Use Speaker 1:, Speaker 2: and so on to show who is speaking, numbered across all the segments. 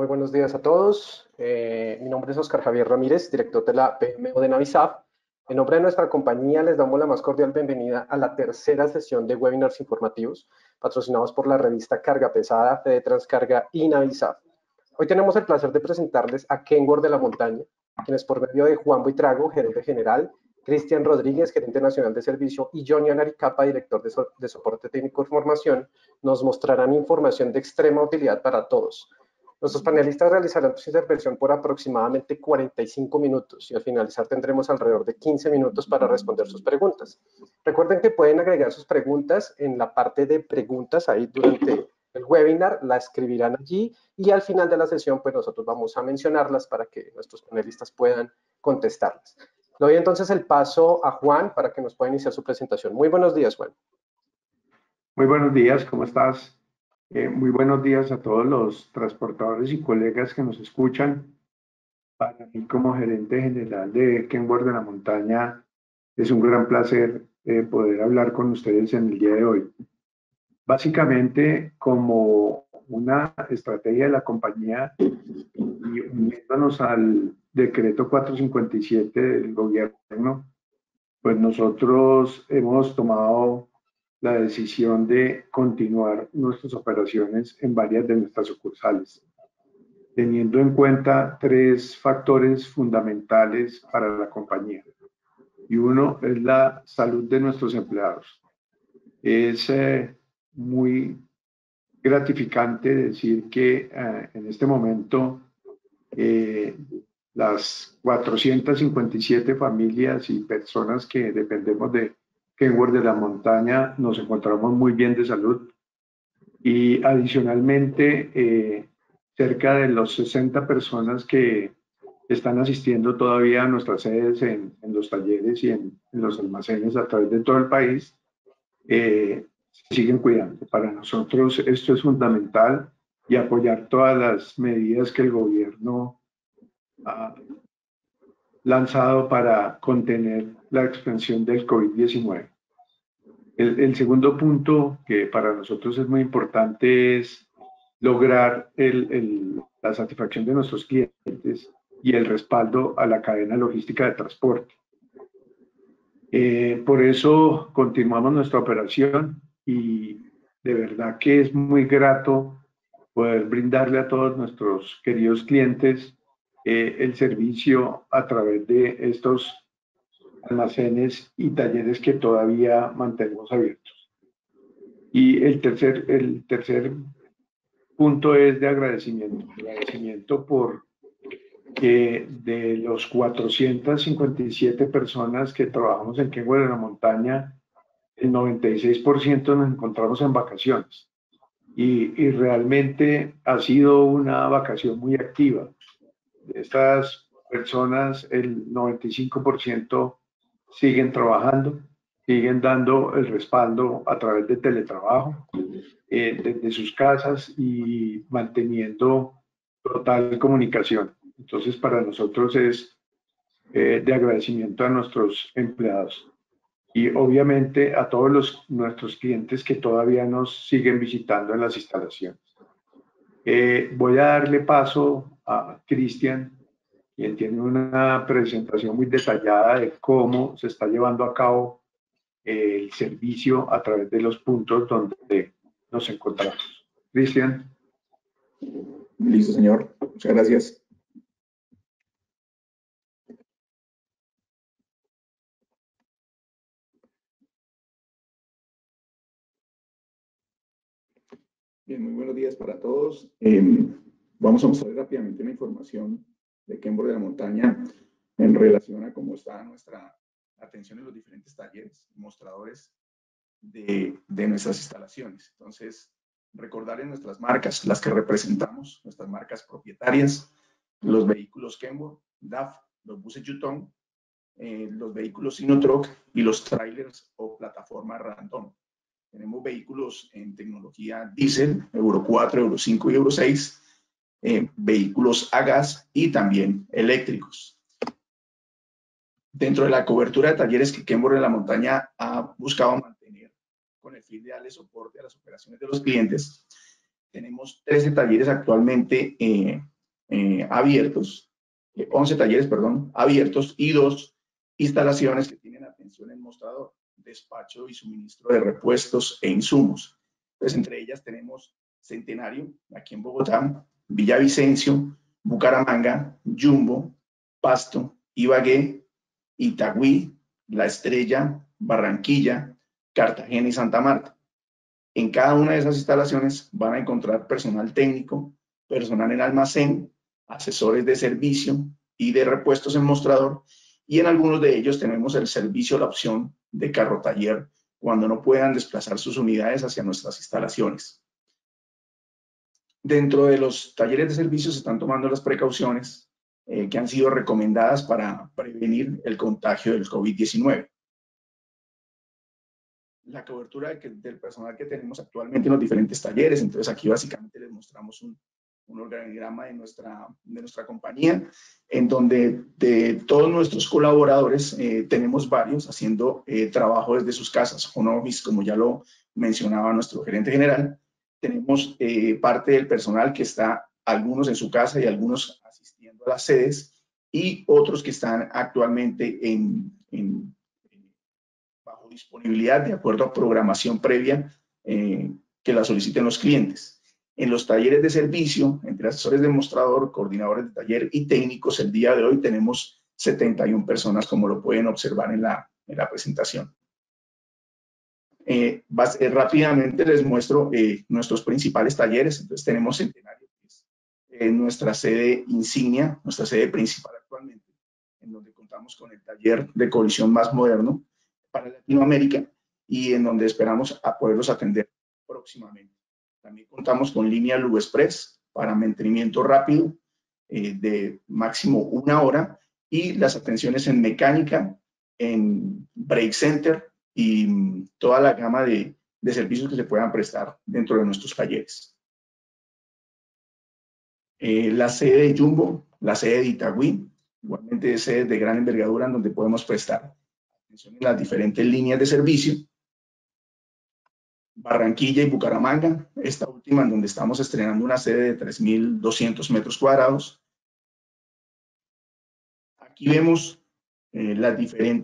Speaker 1: Muy buenos días a todos. Mi nombre es Oscar Javier Ramírez, director de la PMO de Navisaf. En nombre de nuestra compañía les damos la más cordial bienvenida a la tercera sesión de webinars informativos patrocinados por la revista Carga Pesada, Fede Transcarga y Navisaf. Hoy tenemos el placer de presentarles a Kenworth de la Montaña, quienes por medio de Juan Buitrago, gerente general, Cristian Rodríguez, gerente nacional de servicio, y Johnny Anaricapa, director de soporte técnico y formación, nos mostrarán información de extrema utilidad para todos. Nuestros panelistas realizarán su intervención por aproximadamente 45 minutos y al finalizar tendremos alrededor de 15 minutos para responder sus preguntas. Recuerden que pueden agregar sus preguntas en la parte de preguntas ahí durante el webinar, la escribirán allí y al final de la sesión pues nosotros vamos a mencionarlas para que nuestros panelistas puedan contestarlas. Le doy entonces el paso a Juan para que nos pueda iniciar su presentación. Muy buenos días, Juan.
Speaker 2: Muy buenos días, ¿cómo estás? Muy buenos días a todos los transportadores y colegas que nos escuchan. Para mí, como gerente general de Kenworth de la Montaña, es un gran placer poder hablar con ustedes en el día de hoy. Básicamente, como una estrategia de la compañía y uniéndonos al decreto 457 del gobierno, pues nosotros hemos tomado la decisión de continuar nuestras operaciones en varias de nuestras sucursales, teniendo en cuenta tres factores fundamentales para la compañía. Y uno es la salud de nuestros empleados. Es muy gratificante decir que en este momento las 457 familias y personas que dependemos de Kenworth de la Montaña nos encontramos muy bien de salud y adicionalmente cerca de los 60 personas que están asistiendo todavía a nuestras sedes en los talleres y en los almacenes a través de todo el país se siguen cuidando. Para nosotros esto es fundamental y apoyar todas las medidas que el gobierno ha lanzado para contener la expansión del COVID-19. El segundo punto que para nosotros es muy importante es lograr la satisfacción de nuestros clientes y el respaldo a la cadena logística de transporte. Por eso continuamos nuestra operación y de verdad que es muy grato poder brindarle a todos nuestros queridos clientes el servicio a través de estos almacenes y talleres que todavía mantenemos abiertos. Y el tercer punto es de agradecimiento por que de los 457 personas que trabajamos en Kenworth de la Montaña, el 96% nos encontramos en vacaciones. Y realmente ha sido una vacación muy activa. De estas personas, el 95% siguen trabajando, siguen dando el respaldo a través de teletrabajo, desde sus casas y manteniendo total comunicación. Entonces, para nosotros es de agradecimiento a nuestros empleados y obviamente a todos nuestros clientes que todavía nos siguen visitando en las instalaciones. Voy a darle paso a Cristian, quien tiene una presentación muy detallada de cómo se está llevando a cabo el servicio a través de los puntos donde nos encontramos. Cristian.
Speaker 3: Listo, señor. Muchas gracias. Bien, muy buenos días para todos. Vamos a mostrar rápidamente una información de Kenworth de la Montaña en relación a cómo está nuestra atención en los diferentes talleres, mostradores de nuestras instalaciones. Entonces, recordarles nuestras marcas, las que representamos, nuestras marcas propietarias, los vehículos Kenworth, DAF, los buses Yutong, los vehículos Sinotruk y los trailers o plataformas Random. Tenemos vehículos en tecnología diésel, Euro 4, Euro 5 y Euro 6, vehículos a gas y también eléctricos. Dentro de la cobertura de talleres que Kenworth de la Montaña ha buscado mantener con el fin de darle soporte a las operaciones de los clientes, tenemos 13 talleres actualmente abiertos, 11 talleres, perdón, abiertos y 2 instalaciones que tienen atención en mostrador, despacho y suministro de repuestos e insumos. Entonces, entre ellas tenemos Centenario, aquí en Bogotá, Villavicencio, Bucaramanga, Jumbo, Pasto, Ibagué, Itagüí, La Estrella, Barranquilla, Cartagena y Santa Marta. En cada una de esas instalaciones van a encontrar personal técnico, personal en almacén, asesores de servicio y de repuestos en mostrador, y en algunos de ellos tenemos el servicio, la opción de carro taller cuando no puedan desplazar sus unidades hacia nuestras instalaciones. Dentro de los talleres de servicio se están tomando las precauciones que han sido recomendadas para prevenir el contagio del COVID-19. La cobertura del personal que tenemos actualmente en los diferentes talleres. Entonces aquí básicamente les mostramos un organigrama de nuestra compañía, en donde de todos nuestros colaboradores tenemos varios haciendo trabajo desde sus casas, home office, como ya lo mencionaba nuestro gerente general. Tenemos parte del personal que está, algunos en su casa y algunos asistiendo a las sedes, y otros que están actualmente bajo disponibilidad de acuerdo a programación previa que la soliciten los clientes. En los talleres de servicio, entre asesores de mostrador, coordinadores de taller y técnicos, el día de hoy tenemos 71 personas, como lo pueden observar en la presentación. Rápidamente les muestro nuestros principales talleres. Entonces tenemos Centenario, que es nuestra sede insignia, nuestra sede principal actualmente, en donde contamos con el taller de colisión más moderno para Latinoamérica y en donde esperamos a poderlos atender próximamente. También contamos con línea Lu Express para mantenimiento rápido de máximo 1 hora, y las atenciones en mecánica, en break center y toda la gama de servicios que se puedan prestar dentro de nuestros talleres. La sede de Jumbo, la sede de Itagüí, igualmente es sede de gran envergadura en donde podemos prestar atención en las diferentes líneas de servicio. Barranquilla y Bucaramanga, esta última en donde estamos estrenando una sede de 3.200 metros cuadrados. Aquí vemos los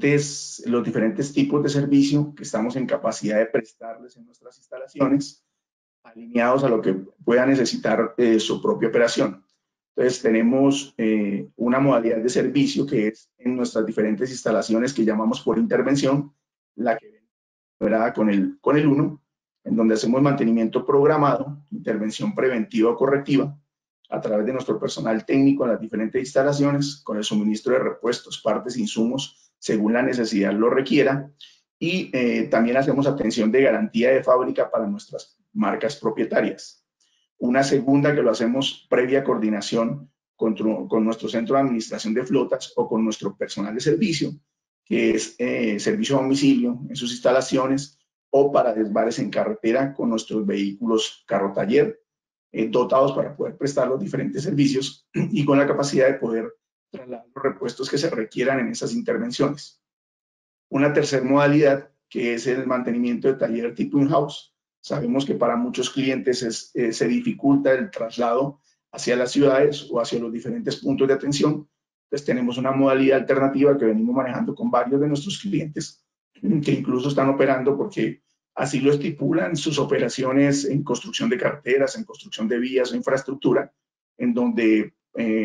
Speaker 3: diferentes tipos de servicio que estamos en capacidad de prestarles en nuestras instalaciones, alineados a lo que pueda necesitar su propia operación. Entonces tenemos una modalidad de servicio que es en nuestras diferentes instalaciones que llamamos por intervención, la que ven con el 1, en donde hacemos mantenimiento programado, intervención preventiva o correctiva, a través de nuestro personal técnico en las diferentes instalaciones, con el suministro de repuestos, partes e insumos, según la necesidad lo requiera, y también hacemos atención de garantía de fábrica para nuestras marcas propietarias. Una segunda que lo hacemos previa coordinación con nuestro centro de administración de flotas o con nuestro personal de servicio, que es servicio a domicilio en sus instalaciones, o para desbares en carretera con nuestros vehículos carro taller, dotados para poder prestar los diferentes servicios y con la capacidad de poder trasladar los repuestos que se requieran en esas intervenciones. Una tercera modalidad, que es el mantenimiento de taller tipo in-house. Sabemos que para muchos clientes se dificulta el traslado hacia las ciudades o hacia los diferentes puntos de atención. Entonces tenemos una modalidad alternativa que venimos manejando con varios de nuestros clientes, que incluso están operando porque así lo estipulan sus operaciones en construcción de carreteras, en construcción de vías o infraestructura, en donde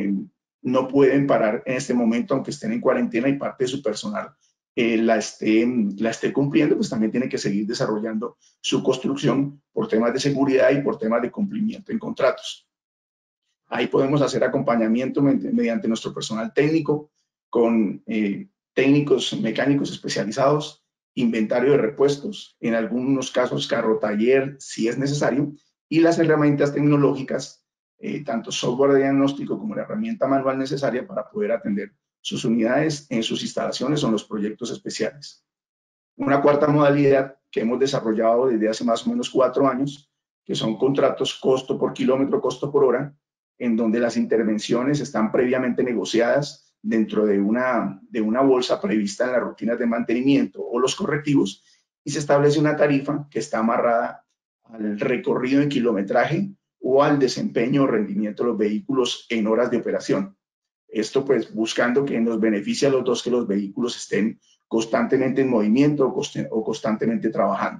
Speaker 3: no pueden parar en este momento, aunque estén en cuarentena y parte de su personal la esté cumpliendo, pues también tiene que seguir desarrollando su construcción por temas de seguridad y por temas de cumplimiento en contratos. Ahí podemos hacer acompañamiento mediante nuestro personal técnico, con técnicos mecánicos especializados, inventario de repuestos, en algunos casos carro taller si es necesario, y las herramientas tecnológicas, tanto software de diagnóstico como la herramienta manual necesaria para poder atender sus unidades en sus instalaciones o en los proyectos especiales. Una cuarta modalidad que hemos desarrollado desde hace más o menos 4 años, que son contratos costo por kilómetro, costo por hora, en donde las intervenciones están previamente negociadas dentro de una bolsa prevista en las rutinas de mantenimiento o los correctivos, y se establece una tarifa que está amarrada al recorrido en kilometraje o al desempeño o rendimiento de los vehículos en horas de operación. Esto pues buscando que nos beneficie a los dos que los vehículos estén constantemente en movimiento o constantemente trabajando.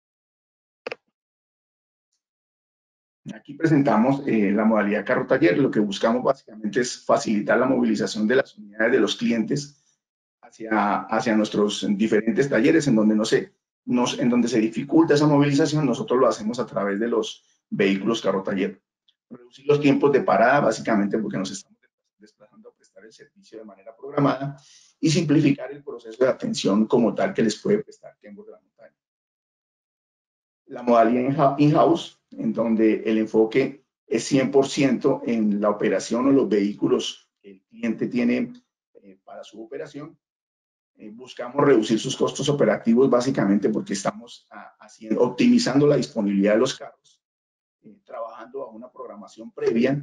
Speaker 3: Aquí presentamos la modalidad carro-taller. Lo que buscamos básicamente es facilitar la movilización de las unidades de los clientes hacia nuestros diferentes talleres en donde en donde se dificulta esa movilización. Nosotros lo hacemos a través de los vehículos carro-taller. Reducir los tiempos de parada, básicamente porque nos estamos desplazando a prestar el servicio de manera programada, y simplificar el proceso de atención como tal que les puede prestar Kenworth de la Montaña. La modalidad in-house, en donde el enfoque es 100% en la operación o los vehículos que el cliente tiene para su operación. Buscamos reducir sus costos operativos básicamente porque estamos optimizando la disponibilidad de los carros, trabajando bajo una programación previa,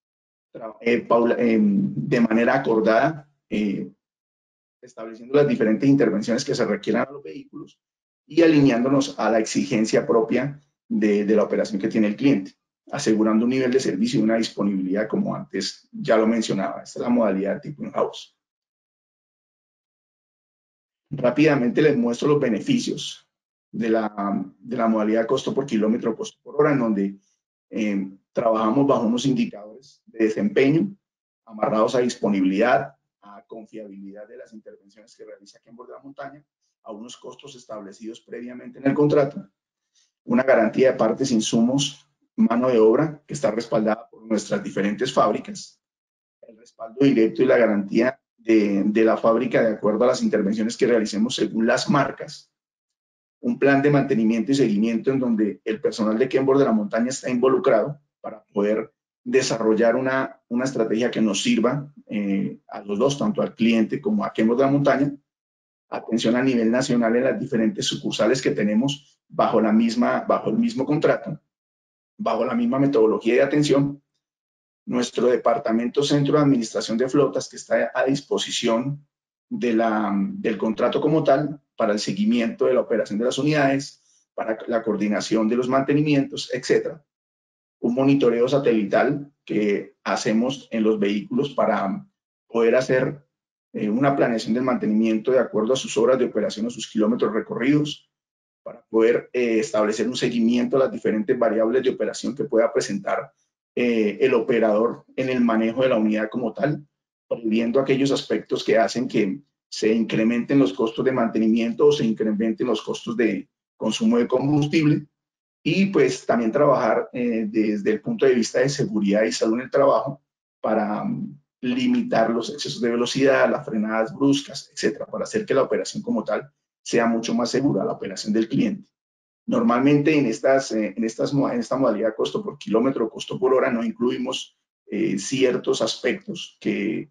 Speaker 3: de manera acordada, estableciendo las diferentes intervenciones que se requieran a los vehículos y alineándonos a la exigencia propia de la operación que tiene el cliente, asegurando un nivel de servicio y una disponibilidad como antes ya lo mencionaba. Esta es la modalidad tipo in-house. Rápidamente les muestro los beneficios de la modalidad costo por kilómetro, costo por hora, en donde trabajamos bajo unos indicadores de desempeño amarrados a disponibilidad, a confiabilidad de las intervenciones que realiza Kenworth de la Montaña, a unos costos establecidos previamente en el contrato, una garantía de partes, insumos, mano de obra que está respaldada por nuestras diferentes fábricas, el respaldo directo y la garantía de la fábrica de acuerdo a las intervenciones que realicemos según las marcas, un plan de mantenimiento y seguimiento en donde el personal de Kenworth de la Montaña está involucrado para poder desarrollar una estrategia que nos sirva a los dos, tanto al cliente como a Kenworth de la Montaña. Atención a nivel nacional en las diferentes sucursales que tenemos bajo el mismo contrato, bajo la misma metodología de atención. Nuestro departamento Centro de Administración de Flotas, que está a disposición del contrato como tal, para el seguimiento de la operación de las unidades, para la coordinación de los mantenimientos, etc. Un monitoreo satelital que hacemos en los vehículos para poder hacer una planeación del mantenimiento de acuerdo a sus horas de operación o sus kilómetros recorridos, para poder establecer un seguimiento a las diferentes variables de operación que pueda presentar el operador en el manejo de la unidad como tal, previendo aquellos aspectos que hacen que se incrementen los costos de mantenimiento o se incrementen los costos de consumo de combustible, y pues también trabajar desde el punto de vista de seguridad y salud en el trabajo para limitar los excesos de velocidad, las frenadas bruscas, etcétera, para hacer que la operación como tal sea mucho más segura, la operación del cliente. Normalmente en esta modalidad costo por kilómetro o costo por hora no incluimos ciertos aspectos que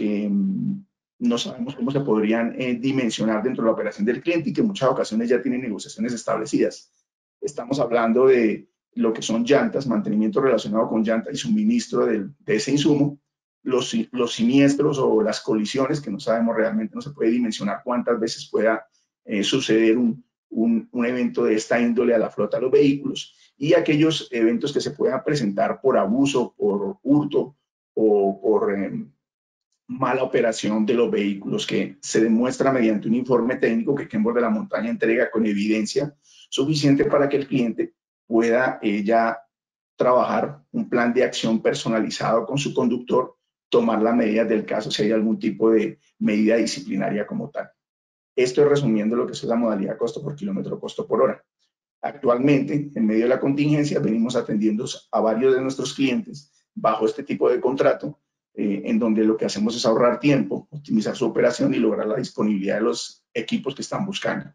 Speaker 3: no sabemos cómo se podrían dimensionar dentro de la operación del cliente y que en muchas ocasiones ya tienen negociaciones establecidas. Estamos hablando de lo que son llantas, mantenimiento relacionado con llantas y suministro de ese insumo, los siniestros o las colisiones, que no sabemos realmente, no se puede dimensionar cuántas veces pueda suceder un evento de esta índole a la flota de los vehículos, y aquellos eventos que se puedan presentar por abuso, por hurto o por mala operación de los vehículos, que se demuestra mediante un informe técnico que Kenworth de la Montaña entrega con evidencia suficiente para que el cliente pueda ya trabajar un plan de acción personalizado con su conductor, tomar las medidas del caso si hay algún tipo de medida disciplinaria como tal. Esto es resumiendo lo que es la modalidad costo por kilómetro, costo por hora. Actualmente, en medio de la contingencia, venimos atendiendo a varios de nuestros clientes bajo este tipo de contrato, en donde lo que hacemos es ahorrar tiempo, optimizar su operación y lograr la disponibilidad de los equipos que están buscando.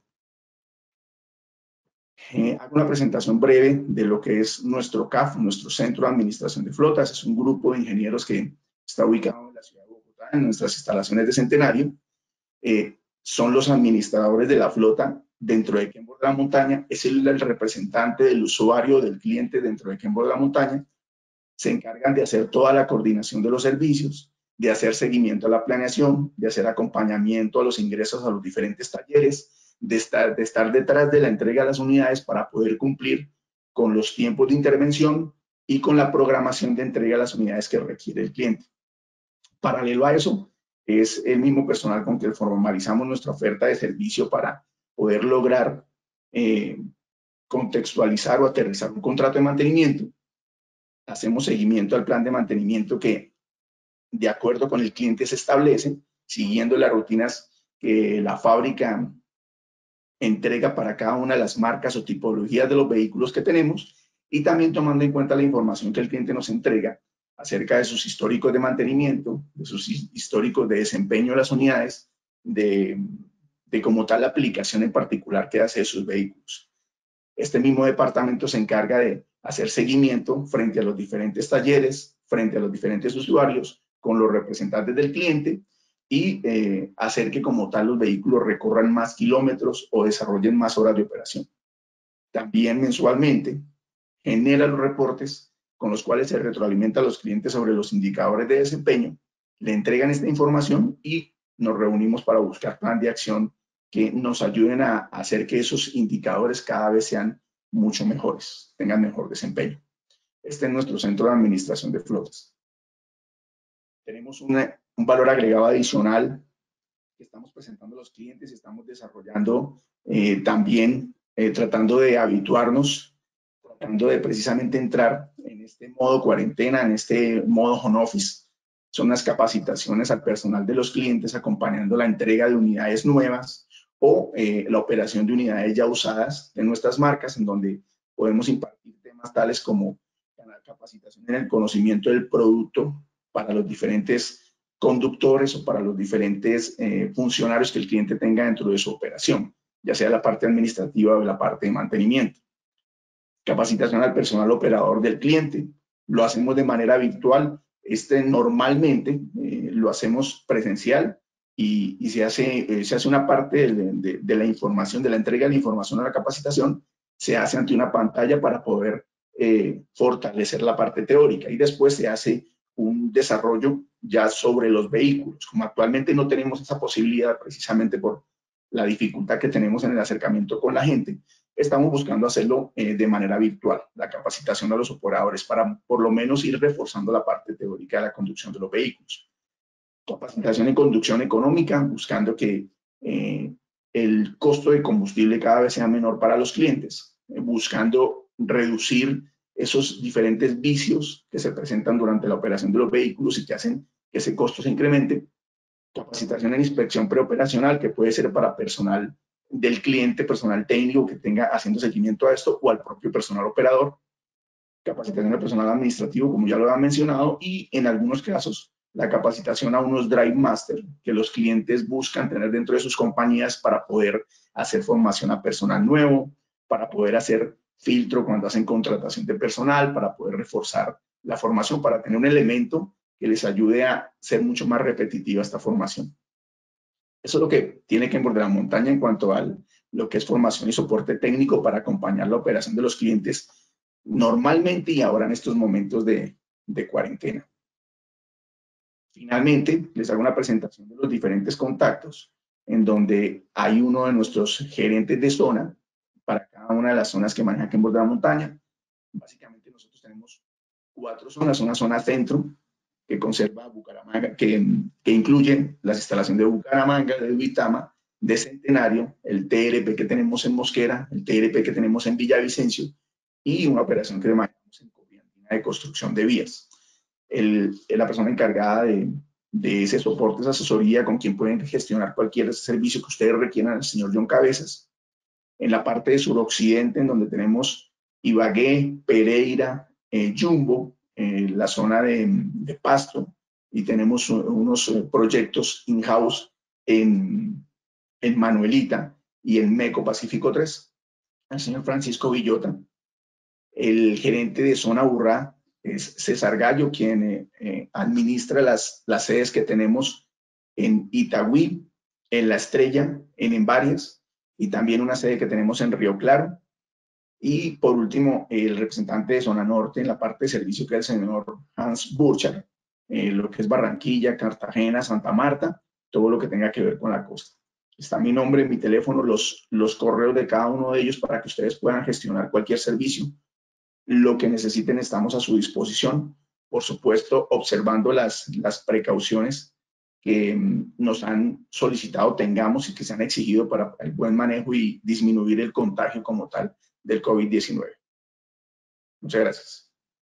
Speaker 3: Hago una presentación breve de lo que es nuestro CAF, nuestro Centro de Administración de Flotas. Es un grupo de ingenieros que está ubicado en la ciudad de Bogotá, en nuestras instalaciones de Centenario. Son los administradores de la flota dentro de Kenworth de la Montaña. Es el representante del usuario, del cliente dentro de Kenworth de la Montaña. Se encargan de hacer toda la coordinación de los servicios, de hacer seguimiento a la planeación, de hacer acompañamiento a los ingresos a los diferentes talleres, de estar detrás de la entrega de las unidades para poder cumplir con los tiempos de intervención, y con la programación de entrega a las unidades que requiere el cliente. Paralelo a eso, es el mismo personal con que formalizamos nuestra oferta de servicio para poder lograr contextualizar o aterrizar un contrato de mantenimiento. Hacemos seguimiento al plan de mantenimiento que, de acuerdo con el cliente, se establece, siguiendo las rutinas que la fábrica entrega para cada una de las marcas o tipologías de los vehículos que tenemos, y también tomando en cuenta la información que el cliente nos entrega acerca de sus históricos de mantenimiento, de sus históricos de desempeño de las unidades, de como tal la aplicación en particular que hace de sus vehículos. Este mismo departamento se encarga de hacer seguimiento frente a los diferentes talleres, frente a los diferentes usuarios, con los representantes del cliente, y hacer que como tal los vehículos recorran más kilómetros o desarrollen más horas de operación. También mensualmente genera los reportes con los cuales se retroalimenta a los clientes sobre los indicadores de desempeño, le entregan esta información y nos reunimos para buscar plan de acción que nos ayuden a hacer que esos indicadores cada vez sean mucho mejores, tengan mejor desempeño. Este es nuestro centro de administración de flotas. Tenemos un valor agregado adicional que estamos presentando a los clientes y estamos desarrollando también, tratando de habituarnos, tratando de precisamente entrar en este modo cuarentena, en este modo home office. Son las capacitaciones al personal de los clientes acompañando la entrega de unidades nuevas o la operación de unidades ya usadas de nuestras marcas, en donde podemos impartir temas tales como la capacitación en el conocimiento del producto para los diferentes conductores o para los diferentes funcionarios que el cliente tenga dentro de su operación, ya sea la parte administrativa o la parte de mantenimiento. Capacitación al personal operador del cliente. Lo hacemos de manera virtual. Normalmente lo hacemos presencial y se hace una parte de la información, de la entrega de la información a la capacitación, se hace ante una pantalla para poder fortalecer la parte teórica, y después se hace un desarrollo ya sobre los vehículos. Como actualmente no tenemos esa posibilidad precisamente por la dificultad que tenemos en el acercamiento con la gente, estamos buscando hacerlo de manera virtual, la capacitación a los operadores para por lo menos ir reforzando la parte teórica de la conducción de los vehículos. Capacitación en conducción económica, buscando que el costo de combustible cada vez sea menor para los clientes, buscando reducir esos diferentes vicios que se presentan durante la operación de los vehículos y que hacen que ese costo se incremente. Capacitación en inspección preoperacional, que puede ser para personal del cliente, personal técnico que tenga haciendo seguimiento a esto, o al propio personal operador. Capacitación al personal administrativo, como ya lo han mencionado, y en algunos casos la capacitación a unos Drive Master que los clientes buscan tener dentro de sus compañías para poder hacer formación a personal nuevo, para poder hacer filtro cuando hacen contratación de personal, para poder reforzar la formación, para tener un elemento que les ayude a ser mucho más repetitiva esta formación. Eso es lo que tiene Kenworth de la Montaña en cuanto a lo que es formación y soporte técnico para acompañar la operación de los clientes normalmente y ahora en estos momentos de cuarentena. Finalmente, les hago una presentación de los diferentes contactos en donde hay uno de nuestros gerentes de zona para cada una de las zonas que maneja Kenworth de la Montaña. Básicamente nosotros tenemos 4 zonas, una zona centro que conserva Bucaramanga, que incluye las instalaciones de Bucaramanga, de Duitama, de Centenario, el TRP que tenemos en Mosquera, el TRP que tenemos en Villavicencio y una operación que manejamos en Coviantina de construcción de vías. La persona encargada de ese soporte, esa asesoría, con quien pueden gestionar cualquier servicio que ustedes requieran, el señor John Cabezas. En la parte de suroccidente, en donde tenemos Ibagué, Pereira, Jumbo, la zona de Pasto, y tenemos unos proyectos in-house en Manuelita y en Meco Pacífico 3, el señor Francisco Villota. El gerente de zona Urrá es César Gallo, quien administra las sedes que tenemos en Itagüí, en La Estrella, en Envarias, y también una sede que tenemos en Río Claro. Y por último, el representante de zona norte en la parte de servicio, que es el señor Hans Burchard, lo que es Barranquilla, Cartagena, Santa Marta, todo lo que tenga que ver con la costa. Está mi nombre, mi teléfono, los correos de cada uno de ellos para que ustedes puedan gestionar cualquier servicio Lo que necesiten estamos a su disposición, por supuesto, observando las precauciones que nos han solicitado tengamos y que se han exigido para el buen manejo y disminuir el contagio como tal del COVID-19. Muchas gracias.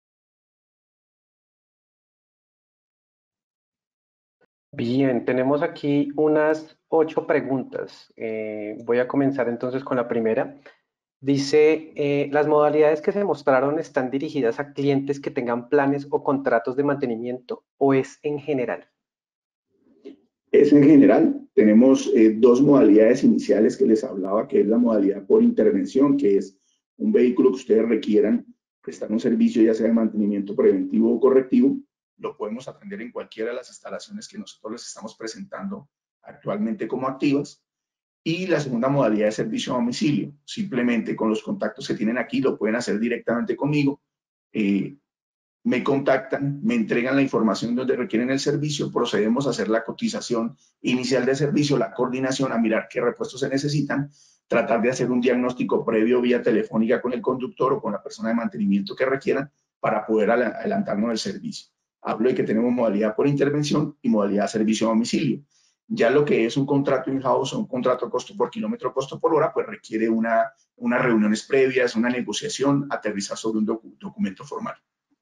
Speaker 1: Bien, tenemos aquí unas 8 preguntas. Voy a comenzar entonces con la primera. Dice, las modalidades que se mostraron están dirigidas a clientes que tengan planes o contratos de mantenimiento o es en general.
Speaker 3: Es en general. Tenemos dos modalidades iniciales que les hablaba, que es la modalidad por intervención, que es un vehículo que ustedes requieran prestar un servicio, ya sea de mantenimiento preventivo o correctivo. Lo podemos atender en cualquiera de las instalaciones que nosotros les estamos presentando actualmente como activas. Y la segunda modalidad es servicio a domicilio. Simplemente con los contactos que tienen aquí lo pueden hacer directamente conmigo. Me contactan, me entregan la información donde requieren el servicio, procedemos a hacer la cotización inicial de servicio, la coordinación, a mirar qué repuestos se necesitan, tratar de hacer un diagnóstico previo vía telefónica con el conductor o con la persona de mantenimiento que requieran para poder adelantarnos el servicio. Hablo de que tenemos modalidad por intervención y modalidad servicio a domicilio. Ya lo que es un contrato in-house o un contrato costo por kilómetro, costo por hora, pues requiere unas reuniones previas, una negociación, aterrizar sobre un documento formal.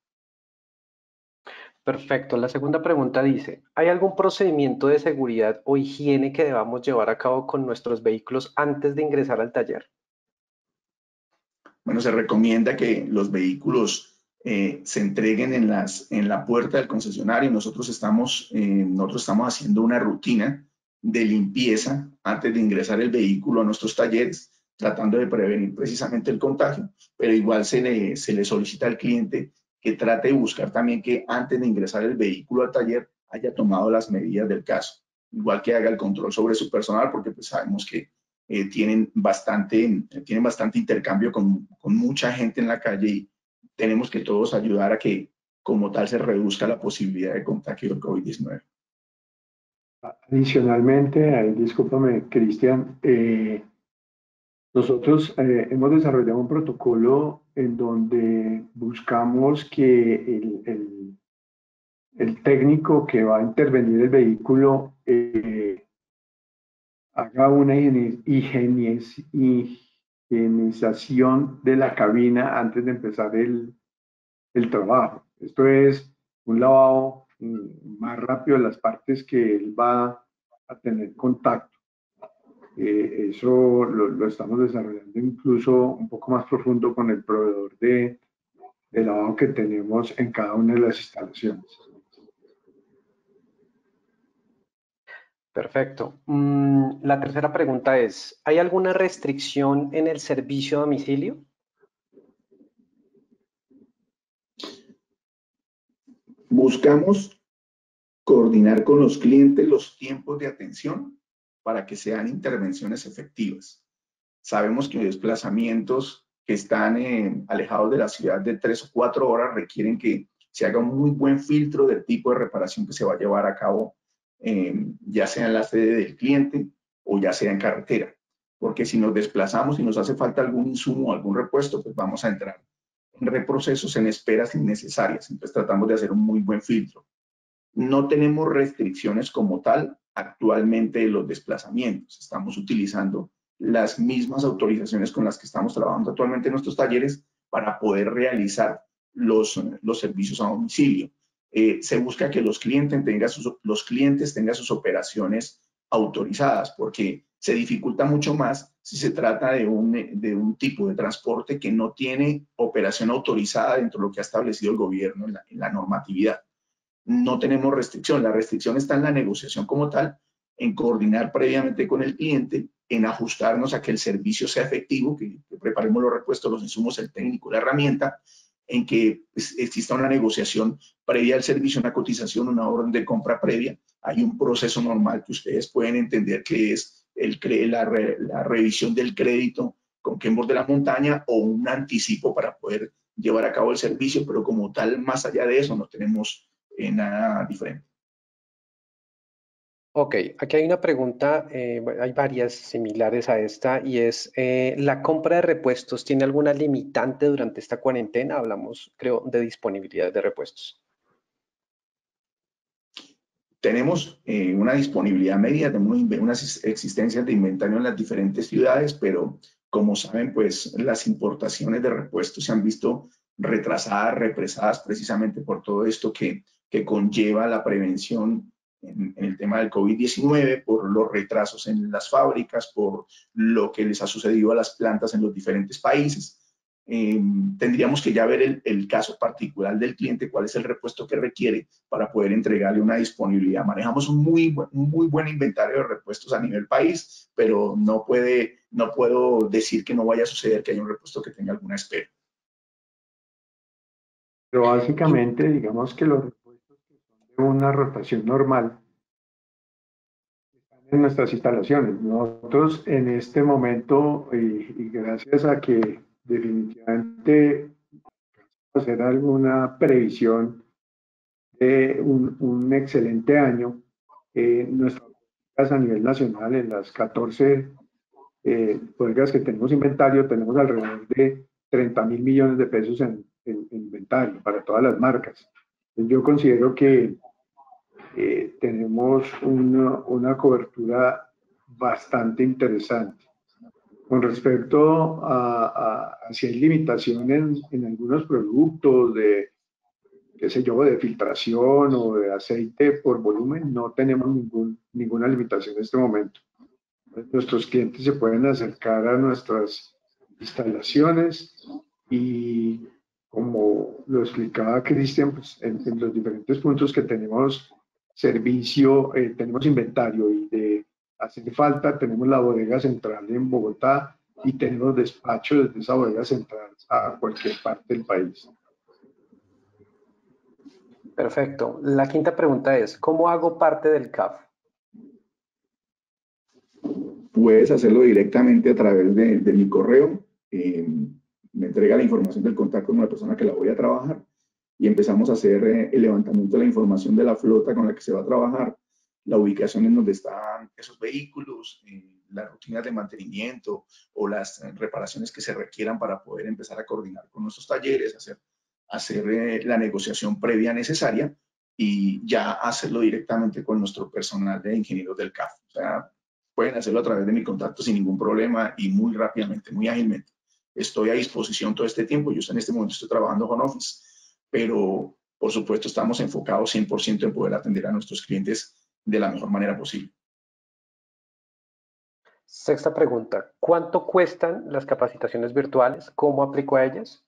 Speaker 1: Perfecto. La segunda pregunta dice, ¿hay algún procedimiento de seguridad o higiene que debamos llevar a cabo con nuestros vehículos antes de ingresar al taller?
Speaker 3: Bueno, se recomienda que los vehículos se entreguen en la puerta del concesionario. Nosotros estamos haciendo una rutina de limpieza antes de ingresar el vehículo a nuestros talleres, tratando de prevenir precisamente el contagio, pero igual se le solicita al cliente que trate de buscar también que antes de ingresar el vehículo al taller haya tomado las medidas del caso. Igual que haga el control sobre su personal, porque pues sabemos que tienen bastante intercambio con mucha gente en la calle y tenemos que todos ayudar a que como tal se reduzca la posibilidad de contagio del COVID-19.
Speaker 2: Adicionalmente, discúlpame, Cristian, nosotros hemos desarrollado un protocolo en donde buscamos que el técnico que va a intervenir el vehículo haga una higienización de la cabina antes de empezar el trabajo. Esto es un lavado más rápido de las partes que él va a tener contacto. Eso lo estamos desarrollando incluso un poco más profundo con el proveedor de lavado que tenemos en cada una de las instalaciones.
Speaker 1: Perfecto. La tercera pregunta es, ¿hay alguna restricción en el servicio a domicilio?
Speaker 3: Buscamos coordinar con los clientes los tiempos de atención para que sean intervenciones efectivas. Sabemos que desplazamientos que están alejados de la ciudad de 3 o 4 horas requieren que se haga un muy buen filtro del tipo de reparación que se va a llevar a cabo, ya sea en la sede del cliente o ya sea en carretera. Porque si nos desplazamos y nos hace falta algún insumo o algún repuesto, pues vamos a entrar en reprocesos, en esperas innecesarias. Entonces tratamos de hacer un muy buen filtro. No tenemos restricciones como tal actualmente de los desplazamientos. Estamos utilizando las mismas autorizaciones con las que estamos trabajando actualmente en nuestros talleres para poder realizar los servicios a domicilio. Se busca que los clientes tengan sus operaciones autorizadas, porque se dificulta mucho más si se trata de un tipo de transporte que no tiene operación autorizada dentro de lo que ha establecido el gobierno en la normatividad. No tenemos restricción, la restricción está en la negociación como tal, en coordinar previamente con el cliente, en ajustarnos a que el servicio sea efectivo, que preparemos los repuestos, los insumos, el técnico, la herramienta, en que exista una negociación previa al servicio, una cotización, una orden de compra previa. Hay un proceso normal que ustedes pueden entender que es la revisión del crédito con Kenworth de la Montaña o un anticipo para poder llevar a cabo el servicio, pero como tal, más allá de eso, no tenemos nada diferente.
Speaker 1: Ok, aquí hay una pregunta, bueno, hay varias similares a esta y es, ¿la compra de repuestos tiene alguna limitante durante esta cuarentena? Hablamos, creo, de disponibilidad de repuestos.
Speaker 3: Tenemos una disponibilidad media, tenemos unas existencias de inventario en las diferentes ciudades, pero como saben, pues las importaciones de repuestos se han visto retrasadas, represadas precisamente por todo esto que conlleva la prevención en el tema del COVID-19, por los retrasos en las fábricas, por lo que les ha sucedido a las plantas en los diferentes países. Tendríamos que ya ver el caso particular del cliente, cuál es el repuesto que requiere para poder entregarle una disponibilidad. Manejamos un muy buen inventario de repuestos a nivel país, pero no puedo decir que no vaya a suceder que haya un repuesto que tenga alguna espera.
Speaker 2: Pero básicamente, digamos que los repuestos que son de una rotación normal están en nuestras instalaciones. Nosotros en este momento, y gracias a que definitivamente hacer alguna previsión de un excelente año, nuestras bodegas a nivel nacional, en las 14 bodegas que tenemos inventario, tenemos alrededor de 30.000 millones de pesos en inventario para todas las marcas. Yo considero que tenemos una cobertura bastante interesante. Con respecto a si hay limitaciones en algunos productos de, qué sé yo, de filtración o de aceite por volumen, no tenemos ninguna limitación en este momento. Nuestros clientes se pueden acercar a nuestras instalaciones y, como lo explicaba Cristian, pues en los diferentes puntos que tenemos servicio, tenemos inventario y de hacer falta tenemos la bodega central en Bogotá y tenemos despacho desde esa bodega central a cualquier parte del país.
Speaker 1: Perfecto. La quinta pregunta es, ¿cómo hago parte del CAF?
Speaker 3: Puedes hacerlo directamente a través de mi correo. Me entrega la información del contacto de una persona que la voy a trabajar y empezamos a hacer el levantamiento de la información de la flota con la que se va a trabajar, la ubicación en donde están esos vehículos, las rutinas de mantenimiento o las reparaciones que se requieran para poder empezar a coordinar con nuestros talleres, hacer la negociación previa necesaria y ya hacerlo directamente con nuestro personal de ingenieros del CAF. O sea, pueden hacerlo a través de mi contacto sin ningún problema y muy rápidamente, muy ágilmente. Estoy a disposición todo este tiempo. Yo en este momento estoy trabajando home office, pero por supuesto estamos enfocados 100% en poder atender a nuestros clientes de la mejor manera posible.
Speaker 1: Sexta pregunta, ¿cuánto cuestan las capacitaciones virtuales? ¿Cómo aplico a ellas?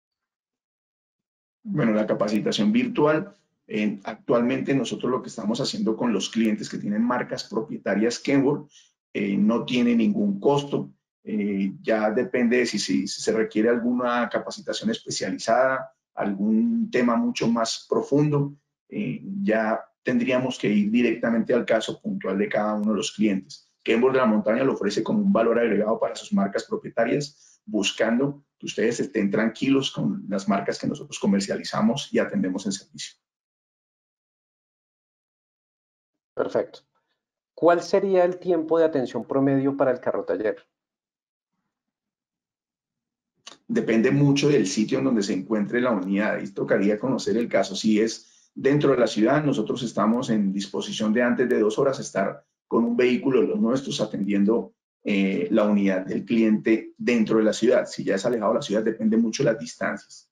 Speaker 3: Bueno, la capacitación virtual, actualmente nosotros lo que estamos haciendo con los clientes que tienen marcas propietarias Kenworth, no tiene ningún costo. Ya depende de si se requiere alguna capacitación especializada, algún tema mucho más profundo, ya tendríamos que ir directamente al caso puntual de cada uno de los clientes. Kenworth de la Montaña lo ofrece como un valor agregado para sus marcas propietarias, buscando que ustedes estén tranquilos con las marcas que nosotros comercializamos y atendemos en servicio.
Speaker 1: Perfecto. ¿Cuál sería el tiempo de atención promedio para el carro taller?
Speaker 3: Depende mucho del sitio en donde se encuentre la unidad y tocaría conocer el caso. Si es dentro de la ciudad, nosotros estamos en disposición de antes de 2 horas estar con un vehículo de los nuestros atendiendo la unidad del cliente dentro de la ciudad. Si ya es alejado de la ciudad, depende mucho de las distancias.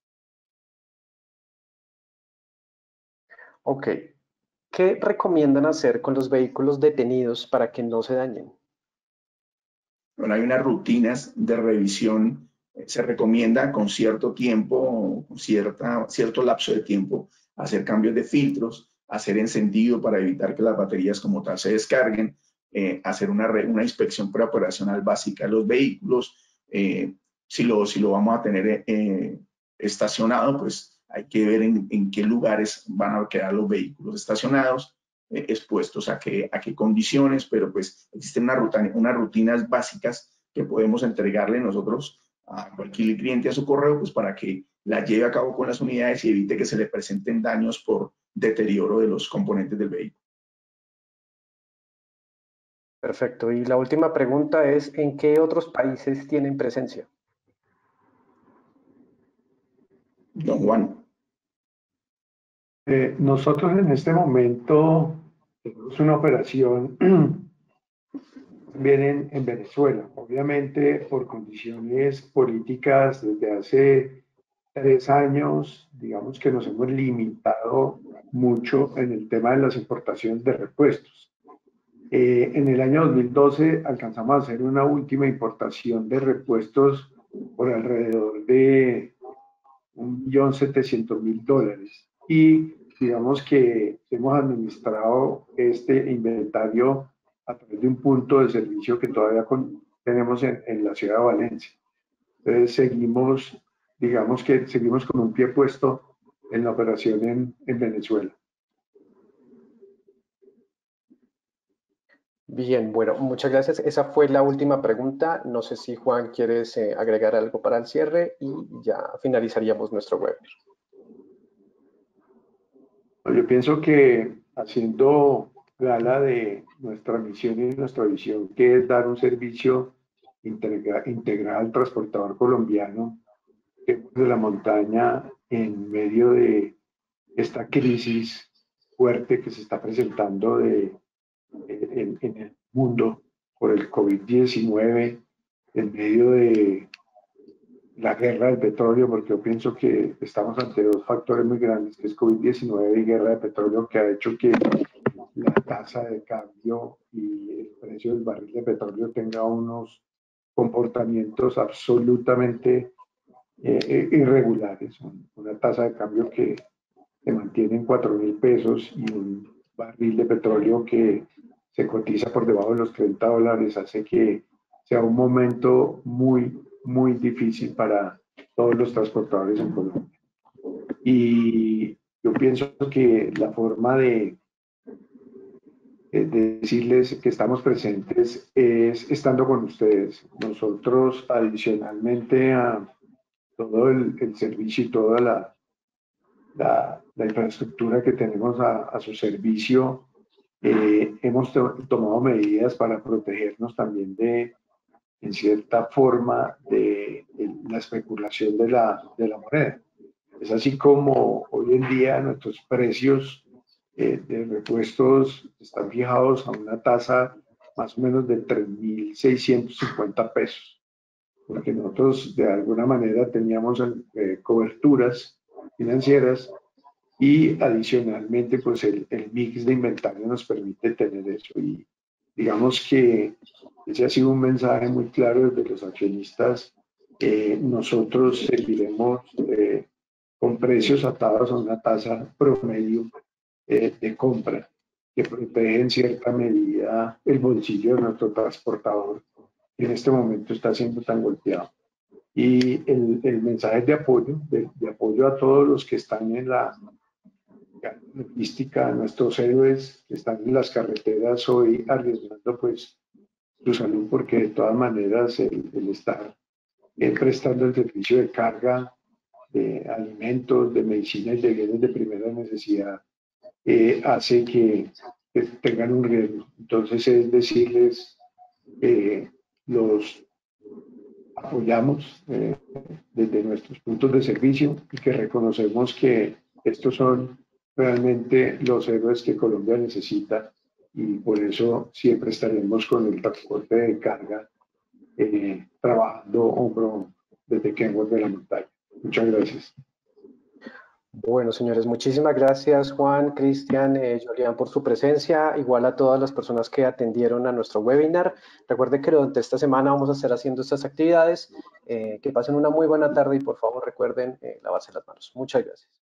Speaker 1: Ok. ¿Qué recomiendan hacer con los vehículos detenidos para que no se dañen?
Speaker 3: Bueno, hay unas rutinas de revisión, se recomienda con cierto tiempo, con cierto lapso de tiempo, hacer cambios de filtros, hacer encendido para evitar que las baterías como tal se descarguen, hacer una inspección preoperacional básica de los vehículos. Si lo vamos a tener estacionado, pues hay que ver en qué lugares van a quedar los vehículos estacionados, expuestos a qué condiciones, pero pues existen unas rutinas básicas que podemos entregarle nosotros a cualquier cliente a su correo, pues para que la lleve a cabo con las unidades y evite que se le presenten daños por deterioro de los componentes del vehículo.
Speaker 1: Perfecto. Y la última pregunta es, ¿en qué otros países tienen presencia?
Speaker 3: Don Juan.
Speaker 2: Nosotros en este momento tenemos una operación también en Venezuela, obviamente por condiciones políticas desde hace 3 años, digamos que nos hemos limitado mucho en el tema de las importaciones de repuestos. En el año 2012 alcanzamos a hacer una última importación de repuestos por alrededor de $1.700.000 y digamos que hemos administrado este inventario a través de un punto de servicio que todavía tenemos en la ciudad de Valencia. Entonces digamos que seguimos con un pie puesto en la operación en Venezuela.
Speaker 1: Bien, bueno, muchas gracias. Esa fue la última pregunta. No sé si Juan quieres agregar algo para el cierre y ya finalizaríamos nuestro webinar.
Speaker 2: Yo pienso que haciendo gala de nuestra misión y nuestra visión, que es dar un servicio integral al transportador colombiano de la montaña en medio de esta crisis fuerte que se está presentando en el mundo por el COVID-19, en medio de la guerra del petróleo, porque yo pienso que estamos ante dos factores muy grandes, que es COVID-19 y guerra de petróleo, que ha hecho que la tasa de cambio y el precio del barril de petróleo tenga unos comportamientos absolutamente irregulares. Una tasa de cambio que se mantiene en 4.000 pesos y un barril de petróleo que se cotiza por debajo de los $30 hace que sea un momento muy, muy difícil para todos los transportadores en Colombia. Y yo pienso que la forma de decirles que estamos presentes es estando con ustedes. Nosotros, adicionalmente a todo el servicio y toda la infraestructura que tenemos a su servicio, hemos tomado medidas para protegernos también en cierta forma, de la especulación de la moneda. Es así como hoy en día nuestros precios de repuestos están fijados a una tasa más o menos de 3.650 pesos, porque nosotros de alguna manera teníamos coberturas financieras y adicionalmente pues el mix de inventario nos permite tener eso. Y digamos que ese ha sido un mensaje muy claro desde los accionistas. Nosotros seguiremos con precios atados a una tasa promedio de compra que protege en cierta medida el bolsillo de nuestro transportador, que en este momento está siendo tan golpeado. Y el mensaje de apoyo, de apoyo a todos los que están en la logística, a nuestros héroes que están en las carreteras hoy arriesgando pues su salud, porque de todas maneras el estar prestando el servicio de carga de alimentos, de medicinas y de bienes de primera necesidad hace que tengan un riesgo. Entonces es decirles, los apoyamos desde nuestros puntos de servicio y que reconocemos que estos son realmente los héroes que Colombia necesita y por eso siempre estaremos con el transporte de carga trabajando hombro desde Kenworth de la montaña. Muchas gracias.
Speaker 1: Bueno, señores, muchísimas gracias Juan, Cristian, Julián por su presencia, igual a todas las personas que atendieron a nuestro webinar. Recuerden que durante esta semana vamos a estar haciendo estas actividades. Que pasen una muy buena tarde y por favor recuerden lavarse las manos. Muchas gracias.